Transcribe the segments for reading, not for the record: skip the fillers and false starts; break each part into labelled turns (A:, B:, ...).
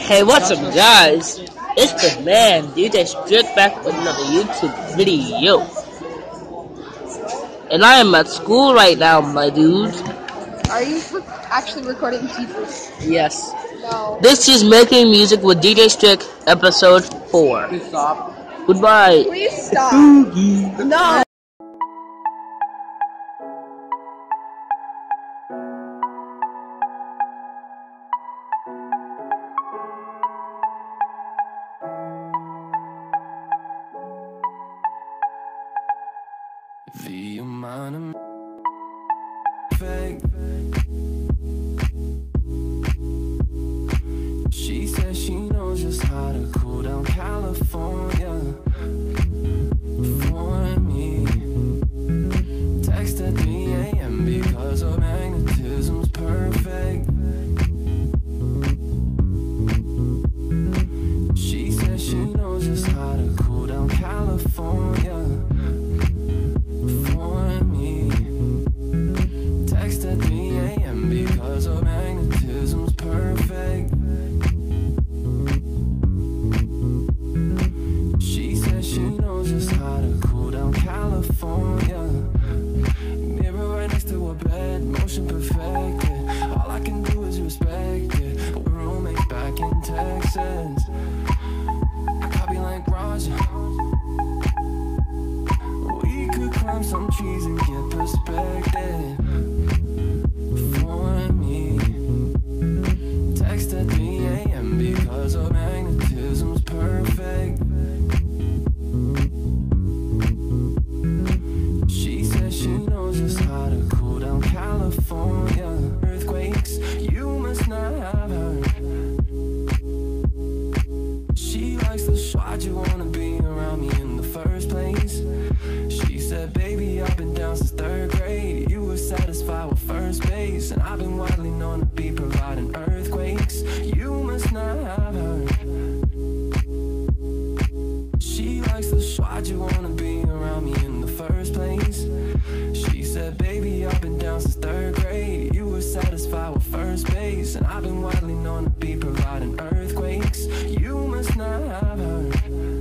A: Hey, what's up, guys? It's the man, DJ Strick, back with another YouTube video. And I am at school right now, my dude.
B: Are you actually recording Jesus?
A: Yes.
B: No.
A: This is Making Music with DJ Strick, episode 4.
C: Please stop.
A: Goodbye.
B: Please stop. No.
D: The amount of fake. She says she knows just how to cool down California for me. Text at 3 a.m. because her magnetism's perfect. She says she knows just how to cool down California for me. Text at 3 a.m. because her magnetism's perfect. She says she knows just how to cool down California. Mirror right next to her bed, motion perfected. All I can do is respect it. We're roommates back in Texas. I copy like Roger. Climb some trees and get perspective for me. Text at 3 a.m. because her magnetism's perfect. She says she knows just how to cool down California. Earthquakes, you must not have heard. She likes the shot, you wanna be around me in the first place. She said, baby, I've been down since 3rd grade. You were satisfied with first base, and I've been widely known to be providing earthquakes. You must not have heard. She likes the shot, you wanna be around me in the first place. She said, baby, I've been down since 3rd grade. You were satisfied with first base, and I've been widely known to be providing earthquakes. You must not have heard.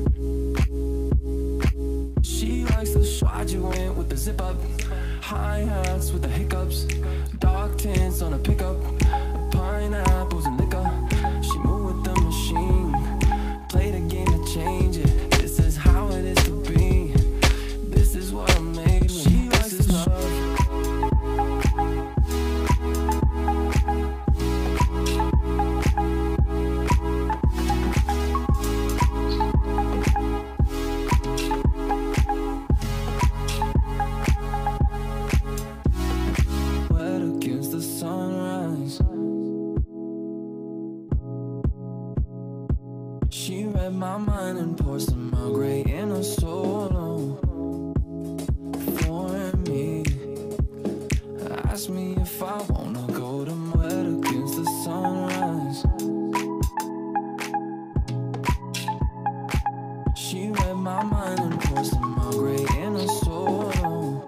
D: She likes the shot you went with the zip up, hi-hats with the hiccups, dark tints on a pickup, pineapples and liquor. She moved with the machine, played a game to change it. This is how it is to be. This is what I'm made with. She likes this love. She read my mind and poured some Earl Grey in her solo for me. Asked me if I wanna go to wet against the sunrise. She read my mind and poured some Earl Grey in her solo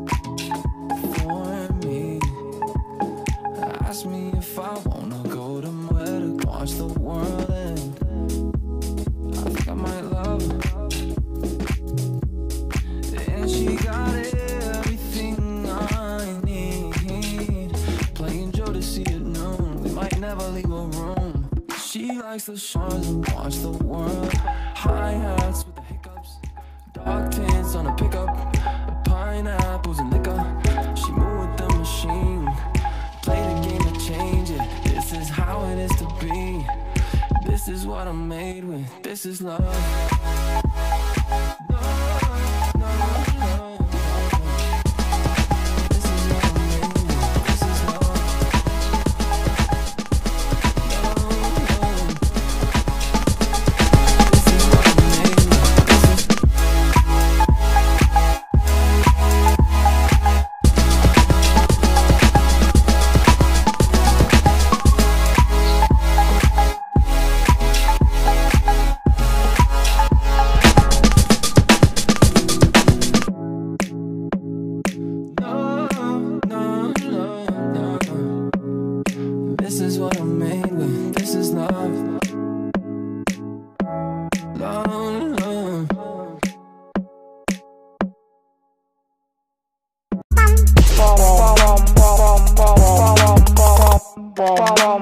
D: for me. Asked me if I wanna go to wet to watch the world end. I might love her. And she got everything I need. Playing Joe to see it noon. We might never leave a room. She likes the stars and watch the world. Hi-hats with the hiccups, dark tints on a pickup, pineapples and liquor. She moved with the machine, played a game to change it. This is how it is to be. This is what I'm made with. This is love. This is what I'm made with. This is love.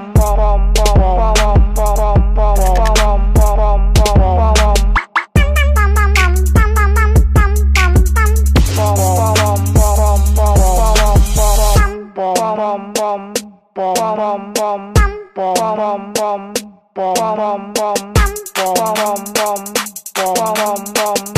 D: bum bum